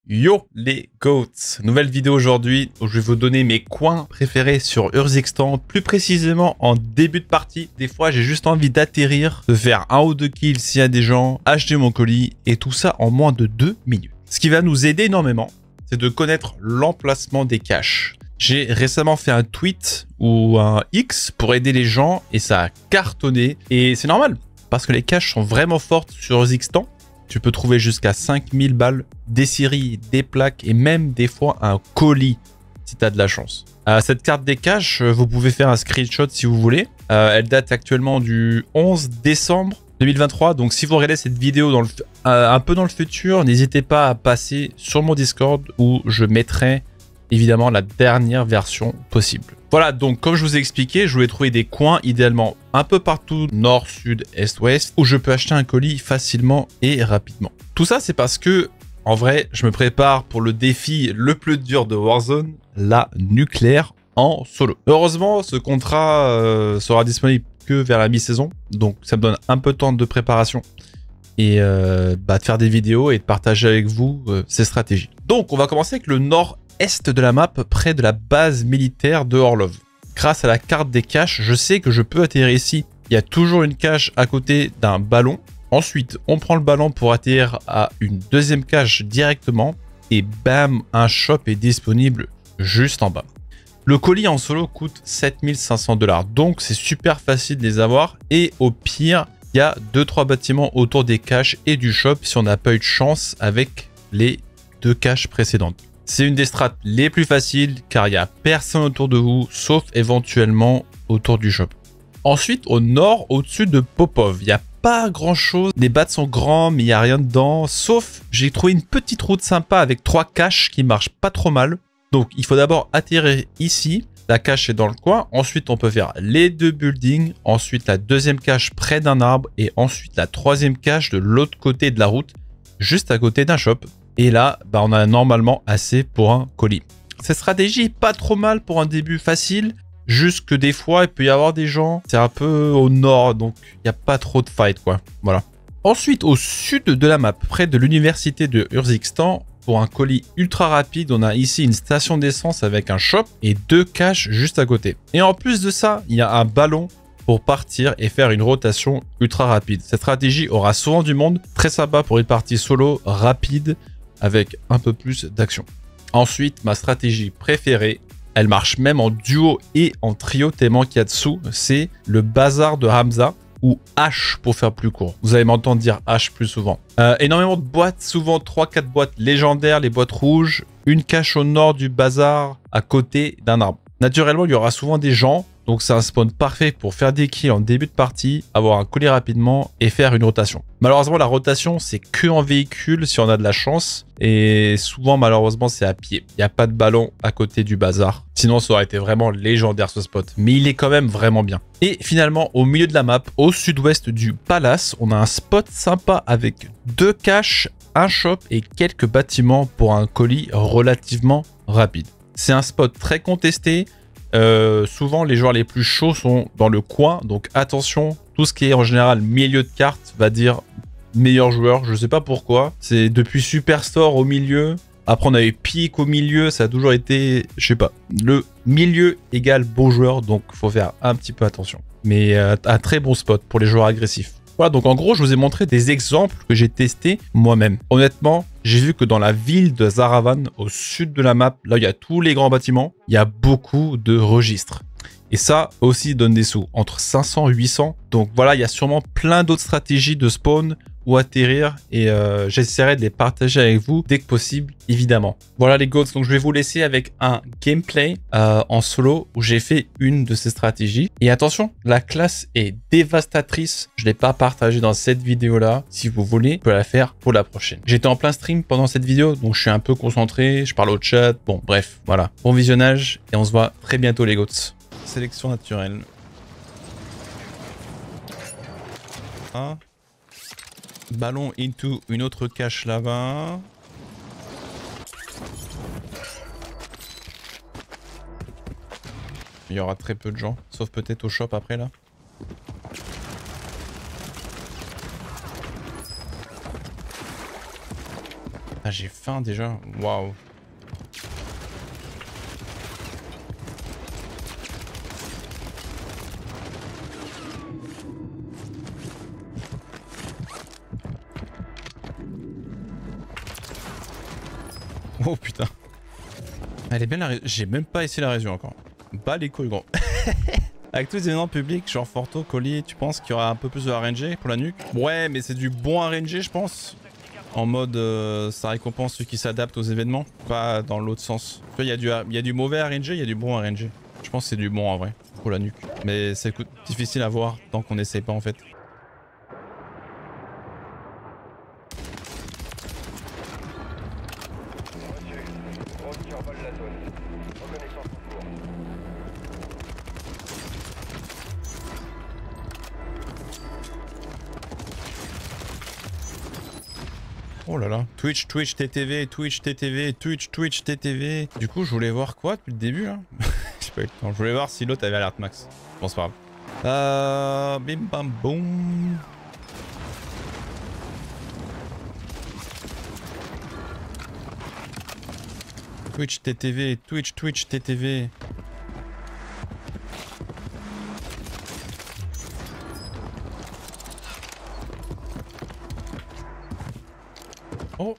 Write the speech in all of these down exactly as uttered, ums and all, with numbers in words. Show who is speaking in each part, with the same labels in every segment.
Speaker 1: Yo les goats, nouvelle vidéo aujourd'hui où je vais vous donner mes coins préférés sur Urzikstan, plus précisément en début de partie. Des fois j'ai juste envie d'atterrir, de faire un ou deux kills s'il y a des gens, acheter mon colis et tout ça en moins de deux minutes. Ce qui va nous aider énormément, c'est de connaître l'emplacement des caches. J'ai récemment fait un tweet ou un X pour aider les gens et ça a cartonné et c'est normal parce que les caches sont vraiment fortes sur Urzikstan. Tu peux trouver jusqu'à cinq mille balles, des séries, des plaques et même des fois un colis si tu as de la chance. Euh, cette carte des caches, vous pouvez faire un screenshot si vous voulez. Euh, elle date actuellement du onze décembre deux mille vingt-trois. Donc si vous regardez cette vidéo dans le, euh, un peu dans le futur, n'hésitez pas à passer sur mon Discord où je mettrai évidemment la dernière version possible. Voilà, donc comme je vous ai expliqué, je voulais trouver des coins idéalement un peu partout, nord, sud, est, ouest, où je peux acheter un colis facilement et rapidement. Tout ça, c'est parce que, en vrai, je me prépare pour le défi le plus dur de Warzone, la nucléaire en solo. Heureusement, ce contrat euh, sera disponible que vers la mi-saison, donc ça me donne un peu de temps de préparation et euh, bah, de faire des vidéos et de partager avec vous euh, ces stratégies. Donc, on va commencer avec le nord est de la map, près de la base militaire de Orlov. Grâce à la carte des caches, je sais que je peux atterrir ici. Il y a toujours une cache à côté d'un ballon. Ensuite, on prend le ballon pour atterrir à une deuxième cache directement. Et bam, un shop est disponible juste en bas. Le colis en solo coûte sept mille cinq cents dollars. Donc, c'est super facile de les avoir. Et au pire, il y a deux trois bâtiments autour des caches et du shop si on n'a pas eu de chance avec les deux caches précédentes. C'est une des strats les plus faciles car il n'y a personne autour de vous, sauf éventuellement autour du shop. Ensuite, au nord, au-dessus de Popov, il n'y a pas grand-chose. Les bats sont grands, mais il n'y a rien dedans, sauf j'ai trouvé une petite route sympa avec trois caches qui marchent pas trop mal. Donc, il faut d'abord atterrir ici. La cache est dans le coin. Ensuite, on peut faire les deux buildings. Ensuite, la deuxième cache près d'un arbre. Et ensuite, la troisième cache de l'autre côté de la route, juste à côté d'un shop. Et là, bah, on a normalement assez pour un colis. Cette stratégie est pas trop mal pour un début facile. Juste que des fois, il peut y avoir des gens. C'est un peu au nord, donc il n'y a pas trop de fight, quoi. Voilà. Ensuite, au sud de la map, près de l'université de Urzikstan, pour un colis ultra rapide, on a ici une station d'essence avec un shop et deux caches juste à côté. Et en plus de ça, il y a un ballon pour partir et faire une rotation ultra rapide. Cette stratégie aura souvent du monde. Très sympa pour une partie solo rapide, avec un peu plus d'action. Ensuite, ma stratégie préférée, elle marche même en duo et en trio tellement qu'il y a dessous, c'est le bazar de Hamza ou H pour faire plus court. Vous allez m'entendre dire H plus souvent. Euh, énormément de boîtes, souvent trois quatre boîtes légendaires, les boîtes rouges, une cache au nord du bazar à côté d'un arbre. Naturellement, il y aura souvent des gens, donc c'est un spawn parfait pour faire des kills en début de partie, avoir un colis rapidement et faire une rotation. Malheureusement, la rotation, c'est que en véhicule si on a de la chance. Et souvent, malheureusement, c'est à pied. Il n'y a pas de ballon à côté du bazar. Sinon, ça aurait été vraiment légendaire ce spot. Mais il est quand même vraiment bien. Et finalement, au milieu de la map, au sud-ouest du palace, on a un spot sympa avec deux caches, un shop et quelques bâtiments pour un colis relativement rapide. C'est un spot très contesté. Euh, souvent, les joueurs les plus chauds sont dans le coin. Donc attention, tout ce qui est en général milieu de carte va dire meilleur joueur. Je sais pas pourquoi. C'est depuis Superstore au milieu. Après, on a eu Peak au milieu. Ça a toujours été, je sais pas, le milieu égale bon joueur. Donc, faut faire un petit peu attention. Mais euh, un très bon spot pour les joueurs agressifs. Voilà, donc en gros, je vous ai montré des exemples que j'ai testés moi-même. Honnêtement, j'ai vu que dans la ville de Zaravan, au sud de la map, là où il y a tous les grands bâtiments, il y a beaucoup de registres. Et ça aussi donne des sous, entre cinq cents et huit cents. Donc voilà, il y a sûrement plein d'autres stratégies de spawn ou atterrir. Et euh, j'essaierai de les partager avec vous dès que possible, évidemment. Voilà les goats, donc je vais vous laisser avec un gameplay euh, en solo où j'ai fait une de ces stratégies. Et attention, la classe est dévastatrice. Je ne l'ai pas partagée dans cette vidéo-là. Si vous voulez, je peux la faire pour la prochaine. J'étais en plein stream pendant cette vidéo, donc je suis un peu concentré. Je parle au chat. Bon, bref, voilà. Bon visionnage et on se voit très bientôt les goats. Sélection naturelle. Ah. Ballon into une autre cache là-bas. Il y aura très peu de gens, sauf peut-être au shop après là. Ah, j'ai faim déjà. Waouh. Oh putain. Elle est bien la région. J'ai même pas essayé la région encore. Bas les couilles gros. Avec tous les événements publics, genre Forto, Collier, tu penses qu'il y aura un peu plus de R N G pour la nuque? Ouais, mais c'est du bon R N G je pense. En mode euh, ça récompense ceux qui s'adaptent aux événements, pas dans l'autre sens. Tu vois, il y, a du, il y a du mauvais R N G, il y a du bon R N G. Je pense que c'est du bon en vrai, pour la nuque. Mais c'est difficile à voir tant qu'on n'essaye pas en fait. Oh là là, Twitch, Twitch, T T V, Twitch, T T V, Twitch, Twitch, T T V. Du coup, je voulais voir quoi depuis le début là? J'ai pas eu le temps. Je voulais voir si l'autre avait alerte max. Bon, c'est pas grave. Euh... Bim bam boum. Twitch, T T V, Twitch, Twitch, T T V. Oh.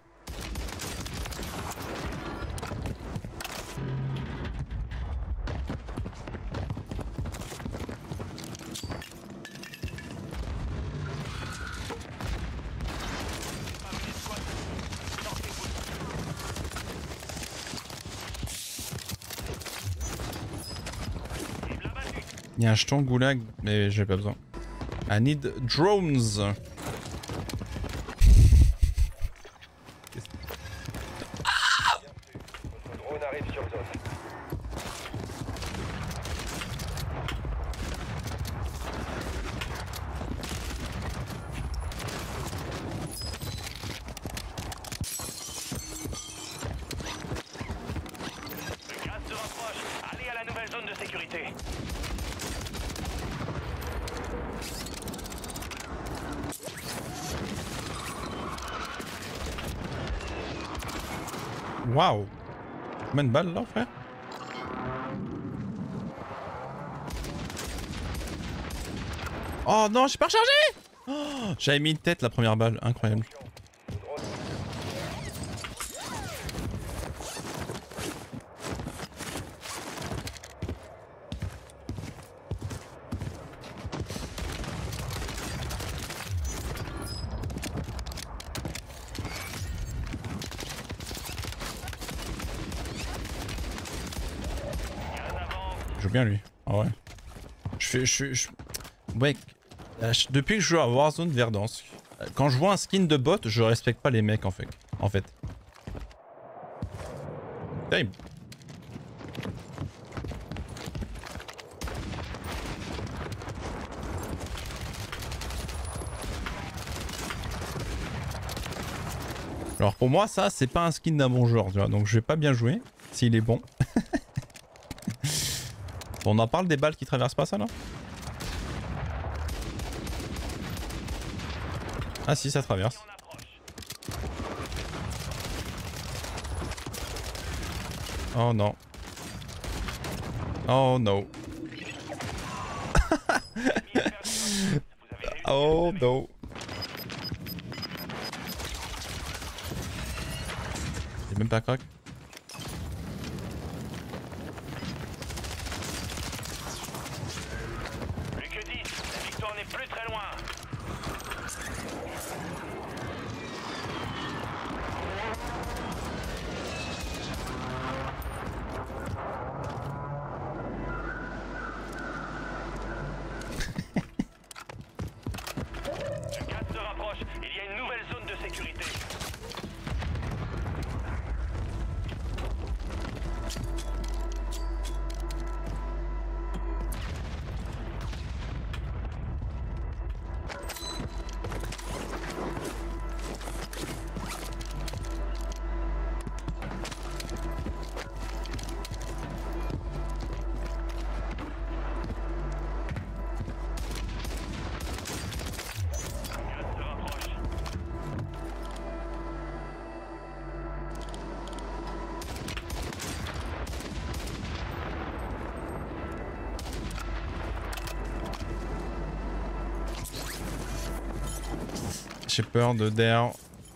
Speaker 1: Il y a un jeton goulag, mais j'ai pas besoin. I need drones. Waouh! Combien de balles là, frère? Oh non, j'ai pas rechargé! Oh, j'avais mis une tête la première balle, incroyable. Je joue bien lui. Ah ouais. Je fais. Je, je... Ouais. Depuis que je joue à Warzone Verdansk, quand je vois un skin de bot, je respecte pas les mecs en fait. En fait. Terrible. Alors pour moi ça c'est pas un skin d'un bon joueur, tu vois, donc je vais pas bien jouer s'il est bon. Bon, on en parle des balles qui traversent pas ça là? Ah si, ça traverse. Oh non. Oh no. Oh no. J'ai même pas crack.
Speaker 2: Plus très loin. Le cadre se rapproche. Il y a une nouvelle zone de sécurité.
Speaker 1: J'ai peur de d'air.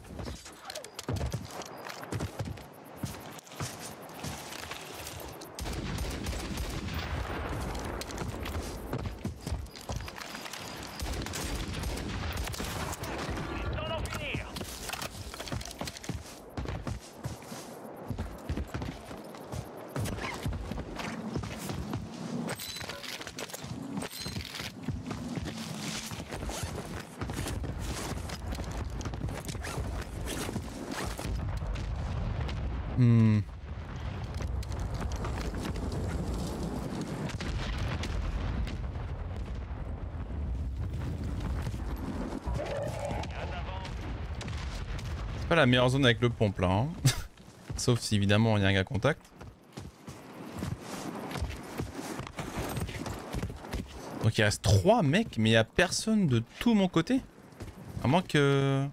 Speaker 2: Temps d'en finir.
Speaker 1: Hmm. C'est pas la meilleure zone avec le pompe là. Hein. Sauf si évidemment il y a un gars contact. Donc il reste trois mecs, mais il n'y a personne de tout mon côté. À moins que...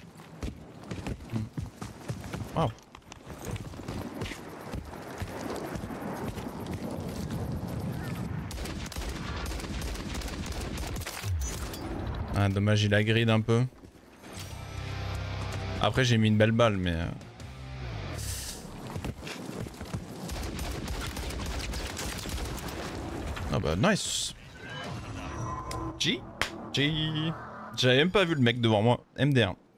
Speaker 1: Waouh. Ah, dommage, il a grid un peu. Après, j'ai mis une belle balle, mais... Ah bah, nice. G. G. J'avais même pas vu le mec devant moi. M D un.